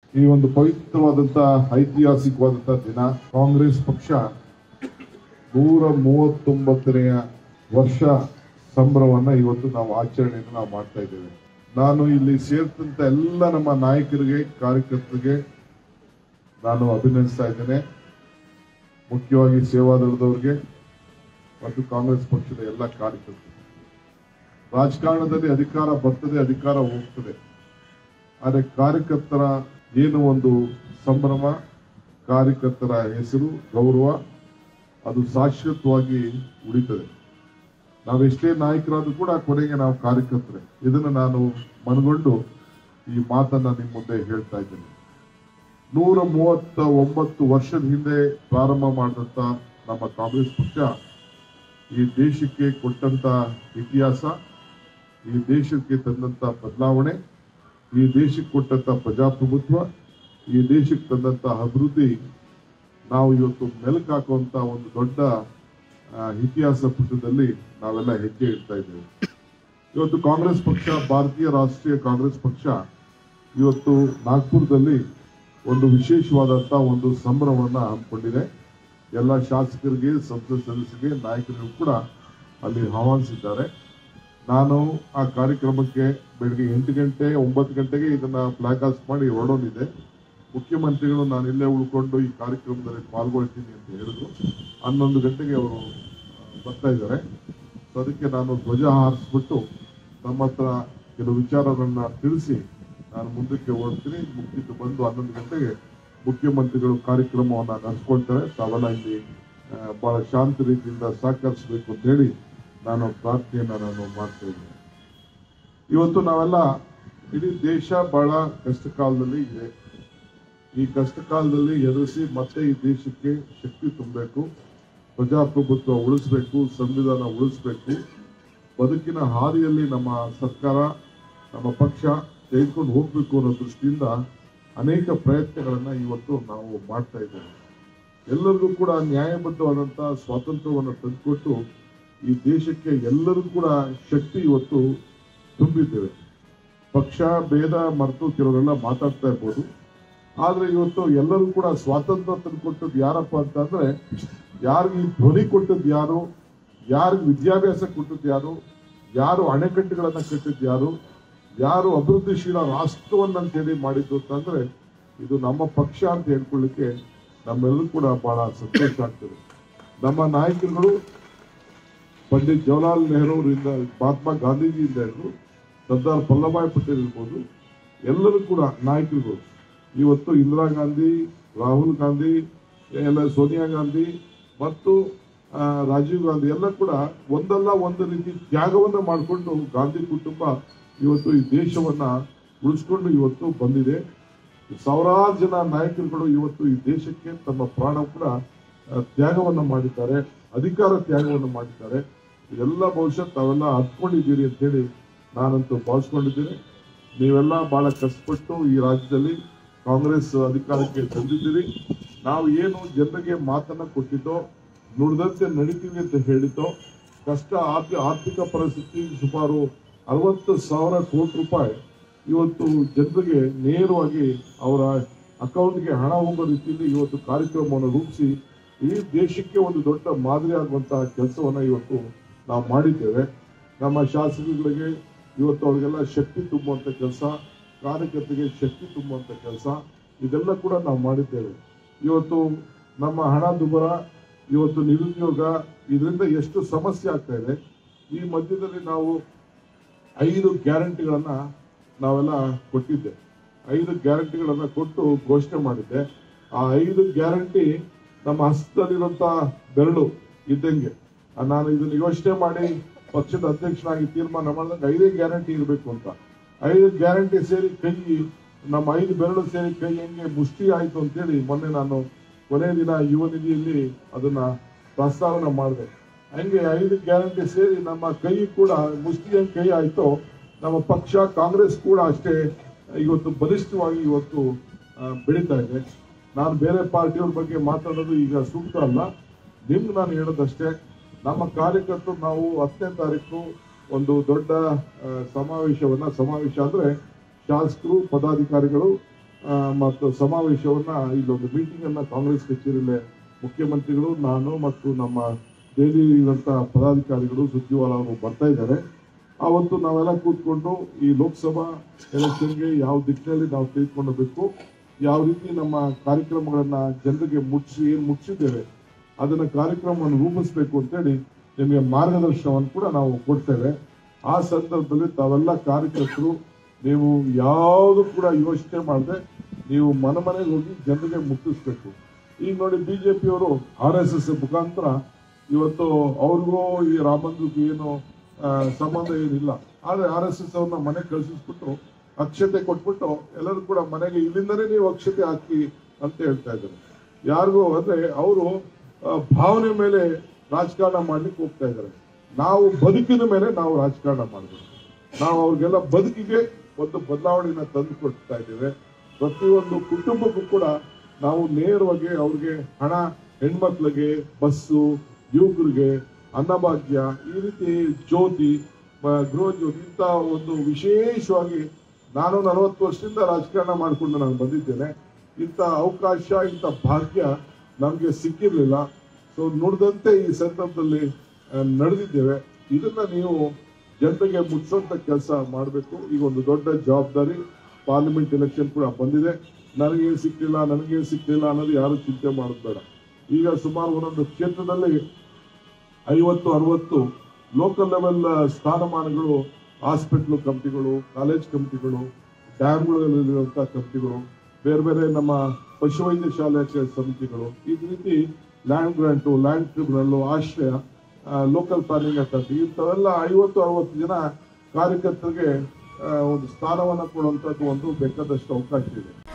ಈ ಒಂದು ಪವಿತ್ರವಾದಂತಹ ಐತಿಹಾಸಿಕವಾದಂತಹ ದಿನ ಕಾಂಗ್ರೆಸ್ ಪಕ್ಷ 139ನೇ ವರ್ಷ ಸಂಭ್ರಮವನ್ನ ಇವತ್ತು ನಾವು ಆಚರಣೆಯನ್ನು ನಾವು ಮಾಡ್ತಾ ಇದ್ದೇವೆ. ನಾನು ಇಲ್ಲಿ ಸೇರಿದಂತ ಎಲ್ಲ ನಮ್ಮ ನಾಯಕರಿಗೆ ಕಾರ್ಯಕರ್ತರಿಗೆ ನಾನು ಅಭಿನಂದಿಸ್ತಾ ಇದ್ದೇನೆ. ಮುಖ್ಯವಾಗಿ ಸೇವಾದಳದವರಿಗೆ ಮತ್ತು ಕಾಂಗ್ರೆಸ್ ಪಕ್ಷದ ಎಲ್ಲ ಕಾರ್ಯಕರ್ತರು. ರಾಜಕಾರಣದಲ್ಲಿ ಅಧಿಕಾರ ಬರ್ತದೆ, ಅಧಿಕಾರ ಹೋಗ್ತದೆ. ಆದರೆ ಕಾರ್ಯಕರ್ತರ ಏನು ಒಂದು ಸಂಭ್ರಮ, ಕಾರ್ಯಕರ್ತರ ಹೆಸರು, ಗೌರವ ಅದು ಶಾಶ್ವತವಾಗಿ ಉಳಿತದೆ. ನಾವೆಷ್ಟೇ ನಾಯಕರಾದ್ರೂ ಕೂಡ ಕೊನೆಗೆ ನಾವು ಕಾರ್ಯಕರ್ತರೆ. ಇದನ್ನು ನಾನು ಮನಗೊಂಡು ಈ ಮಾತನ್ನ ನಿಮ್ಮ ಮುಂದೆ ಹೇಳ್ತಾ ಇದ್ದೇನೆ. 139 ವರ್ಷದ ಹಿಂದೆ ಪ್ರಾರಂಭ ಮಾಡಿದಂತ ನಮ್ಮ ಕಾಂಗ್ರೆಸ್ ಪಕ್ಷ ಈ ದೇಶಕ್ಕೆ ಕೊಟ್ಟಂತ ಇತಿಹಾಸ, ಈ ದೇಶಕ್ಕೆ ತಂದಂತ ಬದಲಾವಣೆ, ಈ ದೇಶಕ್ಕೆ ಕೊಟ್ಟಂತ ಪ್ರಜಾಪ್ರಭುತ್ವ, ಈ ದೇಶಕ್ಕೆ ತಂದಂತ ಅಭಿವೃದ್ಧಿ ನಾವು ಇವತ್ತು ಮೆಲುಕು ಹಾಕುವಂತ ಒಂದು ದೊಡ್ಡ ಇತಿಹಾಸ ಪುಟದಲ್ಲಿ ನಾವೆಲ್ಲ ಹೆಜ್ಜೆ ಇಡ್ತಾ ಇದ್ದೇವೆ. ಇವತ್ತು ಕಾಂಗ್ರೆಸ್ ಪಕ್ಷ, ಭಾರತೀಯ ರಾಷ್ಟ್ರೀಯ ಕಾಂಗ್ರೆಸ್ ಪಕ್ಷ ಇವತ್ತು ನಾಗ್ಪುರದಲ್ಲಿ ಒಂದು ವಿಶೇಷವಾದಂತಹ ಒಂದು ಸಂಭ್ರಮವನ್ನ ಹಮ್ಮಿಕೊಂಡಿದೆ. ಎಲ್ಲ ಶಾಸಕರಿಗೆ, ಸಂಸತ್ ಸದಸ್ಯರಿಗೆ, ನಾಯಕರಿಗೂ ಕೂಡ ಅಲ್ಲಿ ಆಹ್ವಾನಿಸಿದ್ದಾರೆ. ನಾನು ಆ ಕಾರ್ಯಕ್ರಮಕ್ಕೆ ಬೆಳಗ್ಗೆ 8 ಗಂಟೆ 9 ಗಂಟೆಗೆ ಇದನ್ನ ಫ್ಲಾಗ್ ಹಾಸ್ಟ್ ಮಾಡಿ ಹೊರಡೋನಿದೆ. ಮುಖ್ಯಮಂತ್ರಿಗಳು ನಾನು ಇಲ್ಲೇ ಉಳ್ಕೊಂಡು ಈ ಕಾರ್ಯಕ್ರಮದಲ್ಲಿ ಪಾಲ್ಗೊಳ್ತೀನಿ ಅಂತ ಹೇಳಿದ್ರು. 11 ಗಂಟೆಗೆ ಅವರು ಬರ್ತಾ ಇದ್ದಾರೆ. ಸೊ ಅದಕ್ಕೆ ನಾನು ಧ್ವಜ ಹಾರಿಸ್ಬಿಟ್ಟು ನಮ್ಮ ಹತ್ರ ಕೆಲವು ವಿಚಾರಗಳನ್ನ ತಿಳಿಸಿ ನಾನು ಮುಂದಕ್ಕೆ ಹೊರಡ್ತೀನಿ. ಮುಗಿದು ಬಂದು 11 ಗಂಟೆಗೆ ಮುಖ್ಯಮಂತ್ರಿಗಳು ಕಾರ್ಯಕ್ರಮವನ್ನು ನಡೆಸ್ಕೊಳ್ತಾರೆ. ತಾವೆಲ್ಲ ಇಲ್ಲಿ ಬಹಳ ಶಾಂತ ರೀತಿಯಿಂದ ಸಹಕರಿಸಬೇಕು ಅಂತ ಹೇಳಿ ನಾನು ಪ್ರಾರ್ಥನೆಯನ್ನ ನಾನು ಮಾಡ್ತಾ ಇದ್ದೇನೆ. ಇವತ್ತು ನಾವೆಲ್ಲ ಇಡೀ ದೇಶ ಬಹಳ ಕಷ್ಟ ಕಾಲದಲ್ಲಿ ಇದೆ. ಈ ಕಷ್ಟ ಕಾಲದಲ್ಲಿ ಎದುರಿಸಿ ಮತ್ತೆ ಈ ದೇಶಕ್ಕೆ ಶಕ್ತಿ ತುಂಬಬೇಕು, ಪ್ರಜಾಪ್ರಭುತ್ವ ಉಳಿಸಬೇಕು, ಸಂವಿಧಾನ ಉಳಿಸಬೇಕು, ಬದುಕಿನ ಹಾದಿಯಲ್ಲಿ ನಮ್ಮ ಸರ್ಕಾರ, ನಮ್ಮ ಪಕ್ಷ ತೆಗೆದುಕೊಂಡು ಹೋಗ್ಬೇಕು ಅನ್ನೋ ದೃಷ್ಟಿಯಿಂದ ಅನೇಕ ಪ್ರಯತ್ನಗಳನ್ನ ಇವತ್ತು ನಾವು ಮಾಡ್ತಾ ಇದ್ದೇವೆ. ಎಲ್ಲರಿಗೂ ಕೂಡ ನ್ಯಾಯಬದ್ಧವಾದಂತಹ ಸ್ವಾತಂತ್ರ್ಯವನ್ನು ತಂದುಕೊಟ್ಟು ಈ ದೇಶಕ್ಕೆ ಎಲ್ಲರಿಗೂ ಕೂಡ ಶಕ್ತಿ ಇವತ್ತು ತುಂಬಿದ್ದೇವೆ. ಪಕ್ಷ ಭೇದ ಮರೆತು ಕೆಲವರೆಲ್ಲ ಮಾತಾಡ್ತಾ ಇರ್ಬೋದು, ಆದ್ರೆ ಇವತ್ತು ಎಲ್ಲರೂ ಕೂಡ ಸ್ವಾತಂತ್ರ್ಯ ತಂದುಕೊಟ್ಟದ್ದು ಯಾರಪ್ಪ ಅಂತಂದ್ರೆ, ಯಾರಿಗೆ ಧ್ವನಿ ಕೊಟ್ಟದ್ದು ಯಾರು, ಯಾರಿಗೆ ವಿದ್ಯಾಭ್ಯಾಸ ಕೊಟ್ಟದ್ದು ಯಾರು, ಯಾರು ಅಣೆಕಟ್ಟುಗಳನ್ನ ಕಟ್ಟಿದ್ದು ಯಾರು, ಯಾರು ಅಭಿವೃದ್ಧಿಶೀಲ ರಾಷ್ಟ್ರವನ್ನಂತೇಳಿ ಮಾಡಿದ್ದು ಅಂತಂದ್ರೆ ಇದು ನಮ್ಮ ಪಕ್ಷ ಅಂತ ಹೇಳ್ಕೊಳ್ಳಿಕ್ಕೆ ನಮ್ಮೆಲ್ಲರೂ ಕೂಡ ಬಹಳ ಸಂತೋಷ ಆಗ್ತದೆ. ನಮ್ಮ ನಾಯಕರುಗಳು ಪಂಡಿತ್ ಜವಾಹರ್ಲಾಲ್ ನೆಹರೂರಿಂದ, ಮಹಾತ್ಮ ಗಾಂಧೀಜಿಯಿಂದ ಹಿಡಿದು ಸರ್ದಾರ್ ವಲ್ಲಭಾಯ್ ಪಟೇಲ್ ಇರ್ಬೋದು, ಎಲ್ಲರೂ ಕೂಡ ನಾಯಕರುಗಳು ಇವತ್ತು ಇಂದಿರಾ ಗಾಂಧಿ, ರಾಹುಲ್ ಗಾಂಧಿ, ಎಲ್ಲ ಸೋನಿಯಾ ಗಾಂಧಿ ಮತ್ತು ರಾಜೀವ್ ಗಾಂಧಿ ಎಲ್ಲ ಕೂಡ ಒಂದಲ್ಲ ಒಂದು ರೀತಿ ತ್ಯಾಗವನ್ನ ಮಾಡಿಕೊಂಡು ಗಾಂಧಿ ಕುಟುಂಬ ಇವತ್ತು ಈ ದೇಶವನ್ನ ಉಳಿಸ್ಕೊಂಡು ಇವತ್ತು ಬಂದಿದೆ. ಸಾವಿರಾರು ಜನ ನಾಯಕರುಗಳು ಇವತ್ತು ಈ ದೇಶಕ್ಕೆ ತಮ್ಮ ಪ್ರಾಣ ಕೂಡ ತ್ಯಾಗವನ್ನ ಮಾಡಿದ್ದಾರೆ, ಅಧಿಕಾರ ತ್ಯಾಗವನ್ನು ಮಾಡಿದ್ದಾರೆ. ಇದೆಲ್ಲ ಬಹುಶಃ ತಾವೆಲ್ಲ ಹತ್ಕೊಂಡಿದ್ದೀರಿ ಅಂತ ಹೇಳಿ ನಾನಂತೂ ಭಾವಿಸ್ಕೊಂಡಿದ್ದೀನಿ. ನೀವೆಲ್ಲ ಬಹಳ ಕಷ್ಟಪಟ್ಟು ಈ ರಾಜ್ಯದಲ್ಲಿ ಕಾಂಗ್ರೆಸ್ ಅಧಿಕಾರಕ್ಕೆ ತಂದಿದ್ದೀರಿ. ನಾವು ಏನು ಜನರಿಗೆ ಮಾತನ್ನ ಕೊಟ್ಟಿದ್ದೋ, ನುಡಿದಂತೆ ನಡೀತೀವಿ ಅಂತ ಹೇಳಿದ್ದೋ, ಕಷ್ಟ ಆರ್ಥಿಕ ಪರಿಸ್ಥಿತಿ ಸುಮಾರು 60,000 ಕೋಟಿ ರೂಪಾಯಿ ಇವತ್ತು ಜನರಿಗೆ ನೇರವಾಗಿ ಅವರ ಅಕೌಂಟ್ಗೆ ಹಣ ಹೋಗೋ ರೀತಿಯಲ್ಲಿ ಇವತ್ತು ಕಾರ್ಯಕ್ರಮವನ್ನು ರೂಪಿಸಿ ಇಡೀ ದೇಶಕ್ಕೆ ಒಂದು ದೊಡ್ಡ ಮಾದರಿ ಆಗುವಂತಹ ಕೆಲಸವನ್ನ ಇವತ್ತು ನಾವು ಮಾಡಿದ್ದೇವೆ. ನಮ್ಮ ಶಾಸಕರಿಗೆ ಇವತ್ತು ಅವರಿಗೆಲ್ಲ ಶಕ್ತಿ ತುಂಬುವಂತ ಕೆಲಸ, ಕಾರ್ಯಕರ್ತರಿಗೆ ಶಕ್ತಿ ತುಂಬುವಂತ ಕೆಲಸ, ಇದೆಲ್ಲ ಕೂಡ ನಾವು ಮಾಡಿದ್ದೇವೆ. ಇವತ್ತು ನಮ್ಮ ಹಣ ದುಬ್ಬರ, ಇವತ್ತು ನಿರುದ್ಯೋಗ, ಇದರಿಂದ ಎಷ್ಟು ಸಮಸ್ಯೆ ಆಗ್ತಾ ಇದೆ. ಈ ಮಧ್ಯದಲ್ಲಿ ನಾವು 5 ಗ್ಯಾರಂಟಿಗಳನ್ನ ನಾವೆಲ್ಲ ಕೊಟ್ಟಿದ್ದೆ. 5 ಗ್ಯಾರಂಟಿಗಳನ್ನ ಕೊಟ್ಟು ಘೋಷಣೆ ಮಾಡಿದ್ದೆ. ಆ 5 ಗ್ಯಾರಂಟಿ ನಮ್ಮ ಹಸ್ತದಲ್ಲಿರುವಂತ ಬೆರಳು ಇದ್ದಂಗೆ. ನಾನು ಇದನ್ನ ಯೋಚನೆ ಮಾಡಿ ಪಕ್ಷದ ಅಧ್ಯಕ್ಷನಾಗಿ ತೀರ್ಮಾನ ಮಾಡಿದಾಗ 5 ಗ್ಯಾರಂಟಿ ಇರಬೇಕು ಅಂತ. 5 ಗ್ಯಾರಂಟಿ ಸೇರಿ ಕೈ, ನಮ್ಮ 5 ಬೆರಳು ಸೇರಿ ಕೈ ಹೆಂಗೆ ಮುಷ್ಟಿ ಆಯ್ತು ಅಂತೇಳಿ ಮೊನ್ನೆ ನಾನು ಕೊನೆಯ ದಿನ ಯುವ ನಿಧಿಯಲ್ಲಿ ಅದನ್ನ ಪ್ರಸ್ತಾವನೆ ಮಾಡಿದೆ. ಹಂಗೆ 5 ಗ್ಯಾರಂಟಿ ಸೇರಿ ನಮ್ಮ ಕೈ ಕೂಡ ಮುಷ್ಟಿ ಕೈ ಆಯ್ತು. ನಮ್ಮ ಪಕ್ಷ ಕಾಂಗ್ರೆಸ್ ಕೂಡ ಅಷ್ಟೇ ಇವತ್ತು ಬಲಿಷ್ಠವಾಗಿ ಇವತ್ತು ಬೆಳೀತಾ ಇದೆ. ನಾನು ಬೇರೆ ಪಾರ್ಟಿಯವ್ರ ಬಗ್ಗೆ ಮಾತಾಡೋದು ಈಗ ಸೂಕ್ತ ಅಲ್ಲ. ನಿಮ್ಗೆ ನಾನು ಹೇಳೋದಷ್ಟೇ, ನಮ್ಮ ಕಾರ್ಯಕರ್ತರು ನಾವು 10ನೇ ತಾರೀಕು ಒಂದು ದೊಡ್ಡ ಸಮಾವೇಶ ಅಂದ್ರೆ ಶಾಸಕರು, ಪದಾಧಿಕಾರಿಗಳು ಮತ್ತು ಸಮಾವೇಶವನ್ನ ಇಲ್ಲೊಂದು ಮೀಟಿಂಗ್ ಅನ್ನ ಕಾಂಗ್ರೆಸ್ ಕಚೇರಿಯಲ್ಲೇ ಮುಖ್ಯಮಂತ್ರಿಗಳು, ನಾನು ಮತ್ತು ನಮ್ಮ ದೆಹಲಿ ಇರುವಂತಹ ಪದಾಧಿಕಾರಿಗಳು, ಸುರ್ಜೇವಾಲಾ ಅವರು ಬರ್ತಾ ಇದ್ದಾರೆ. ಆವತ್ತು ನಾವೆಲ್ಲ ಕೂತ್ಕೊಂಡು ಈ ಲೋಕಸಭಾ ಎಲೆಕ್ಷನ್ಗೆ ಯಾವ ದಿಕ್ಕಿನಲ್ಲಿ ನಾವು ತೆಗೆದುಕೊಂಡು ಯಾವ ರೀತಿ ನಮ್ಮ ಕಾರ್ಯಕ್ರಮಗಳನ್ನ ಜನರಿಗೆ ಮುಟ್ಟಿಸಿದ್ದೇವೆ ಅದನ್ನ ಕಾರ್ಯಕ್ರಮವನ್ನು ರೂಪಿಸಬೇಕು ಅಂತೇಳಿ ನಿಮಗೆ ಮಾರ್ಗದರ್ಶನವನ್ನು ಕೂಡ ನಾವು ಕೊಡ್ತೇವೆ. ಆ ಸಂದರ್ಭದಲ್ಲಿ ತಾವೆಲ್ಲ ಕಾರ್ಯಕರ್ತರು ನೀವು ಯಾವುದು ಕೂಡ ಯೋಚನೆ ಮಾಡದೆ ನೀವು ಮನೆಗೆ ಹೋಗಿ ಜನರಿಗೆ ಮುಟ್ಟಿಸ್ಬೇಕು. ಈಗ ನೋಡಿ ಬಿಜೆಪಿಯವರು RSS ಮುಖಾಂತರ ಇವತ್ತು ಅವ್ರಿಗೂ ಈ ರಾಮ ಮಂದಿರಕ್ಕೂ ಏನು ಸಂಬಂಧ ಏನಿಲ್ಲ, ಆದ್ರೆ RSS ಅವ್ರನ್ನ ಮನೆಗೆ ಕಳಿಸ್ಬಿಟ್ಟು ಅಕ್ಷತೆ ಕೊಟ್ಬಿಟ್ಟು ಎಲ್ಲರೂ ಕೂಡ ಮನೆಗೆ ಇಲ್ಲಿಂದನೇ ನೀವು ಅಕ್ಷತೆ ಹಾಕಿ ಅಂತ ಹೇಳ್ತಾ ಇದ್ದಾರೆ. ಯಾರಿಗೂ ಅಂದ್ರೆ ಅವರು ಭಾವನೆ ಮೇಲೆ ರಾಜಕಾರಣ ಮಾಡ್ಲಿಕ್ಕೆ ಹೋಗ್ತಾ ಇದ್ದಾರೆ. ನಾವು ಬದುಕಿನ ಮೇಲೆ ನಾವು ರಾಜಕಾರಣ ಮಾಡಬೇಕು. ನಾವು ಅವ್ರಿಗೆಲ್ಲ ಬದುಕಿಗೆ ಒಂದು ಬದಲಾವಣೆಯನ್ನ ತಂದು ಕೊಡ್ತಾ ಇದ್ದೇವೆ. ಪ್ರತಿಯೊಂದು ಕುಟುಂಬಕ್ಕೂ ಕೂಡ ನಾವು ನೇರವಾಗಿ ಅವ್ರಿಗೆ ಹಣ, ಹೆಣ್ಮಕ್ಳಿಗೆ ಬಸ್ಸು, ಯುವಕರಿಗೆ ಅನ್ನಭಾಗ್ಯ, ಈ ರೀತಿ ಜ್ಯೋತಿ, ಗೃಹ ಜ್ಯೋತಿ ಇಂಥ ಒಂದು ವಿಶೇಷವಾಗಿ ನಾನು 40 ವರ್ಷದಿಂದ ರಾಜಕಾರಣ ಮಾಡಿಕೊಂಡು ನಾನು ಬಂದಿದ್ದೇನೆ. ಇಂಥ ಅವಕಾಶ, ಇಂಥ ಭಾಗ್ಯ ನಮಗೆ ಸಿಕ್ಕಿರ್ಲಿಲ್ಲ. ಸೊ ನುಡಿದಂತೆ ಈ ಸಂದರ್ಭದಲ್ಲಿ ನಡೆದಿದ್ದೇವೆ. ಇದನ್ನ ನೀವು ಜನರಿಗೆ ಮುಟ್ಟಿಸುವಂತ ಕೆಲಸ ಮಾಡಬೇಕು. ಈಗ ಒಂದು ದೊಡ್ಡ ಜವಾಬ್ದಾರಿ, ಪಾರ್ಲಿಮೆಂಟ್ ಎಲೆಕ್ಷನ್ ಕೂಡ ಬಂದಿದೆ. ನನಗೇನು ಸಿಕ್ಲಿಲ್ಲ ಅನ್ನೋದು ಯಾರು ಚಿಂತೆ ಮಾಡೋದು ಬೇಡ. ಈಗ ಸುಮಾರು ಒಂದೊಂದು ಕ್ಷೇತ್ರದಲ್ಲಿ 50-60 ಲೋಕಲ್ ಲೆವೆಲ್ ಸ್ಥಾನಮಾನಗಳು, ಹಾಸ್ಪಿಟಲ್ ಕಮಿಟಿಗಳು, ಕಾಲೇಜ್ ಕಮಿಟಿಗಳು, ಡ್ಯಾಮ್ಗಳಲ್ಲಿರುವಂತಹ ಕಮಿಟಿಗಳು, ಬೇರೆ ಬೇರೆ ನಮ್ಮ ಪಶುವೈದ್ಯ ಶಾಲೆ ಸಮಿತಿಗಳು, ಈ ರೀತಿ land grant, land tribunal, Ashraya, local planning authority, ಇಂಥವೆಲ್ಲ 50-60 ಜನ ಕಾರ್ಯಕರ್ತರಿಗೆ ಒಂದು ಸ್ಥಾನವನ್ನು ಕೊಡುವಂಥದ್ದು ಒಂದು ಬೇಕಾದಷ್ಟು ಅವಕಾಶ ಇದೆ.